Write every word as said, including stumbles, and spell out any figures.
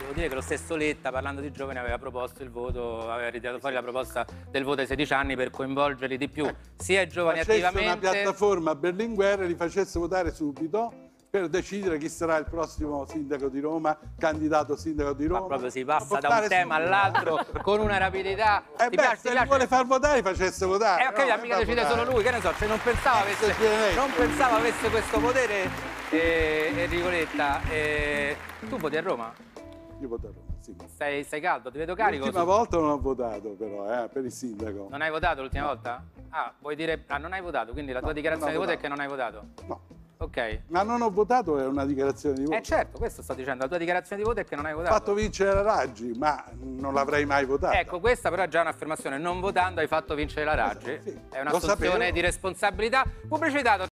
devo dire che lo stesso Letta, parlando di giovani, aveva proposto il voto, aveva ritirato fuori la proposta del voto ai sedici anni per coinvolgerli di più, sia i giovani Facesse attivamente... una piattaforma a Berlinguer e li facesse votare subito per decidere chi sarà il prossimo sindaco di Roma, candidato sindaco di Roma. Ma proprio si passa da un tema all'altro con una rapidità. Eh ti beh, piace, se ti li piace? vuole far votare, facesse votare. Eh, ho capito, no? mica decide votare. solo lui, che ne so, cioè non pensavo avesse, Eh, non pensavo avesse questo potere eh, Enrico Letta. Eh, tu voti a Roma? Io voto a Roma, sì. Stai, stai caldo, ti vedo carico. L'ultima su- volta non ho votato però, eh, per il sindaco. Non hai votato l'ultima volta? Ah, vuoi dire... Ah, non hai votato, quindi la tua dichiarazione di non ho voto è che non hai votato? No. Ok. Ma non ho votato è una dichiarazione di voto. Eh certo, questo sto dicendo, la tua dichiarazione di voto è che non hai Ho votato. fatto vincere la Raggi, ma non l'avrei mai votata. Ecco, questa però è già un'affermazione, non votando hai fatto vincere la Raggi. Sì, È lo un'assunzione sapevo. di responsabilità. Pubblicità.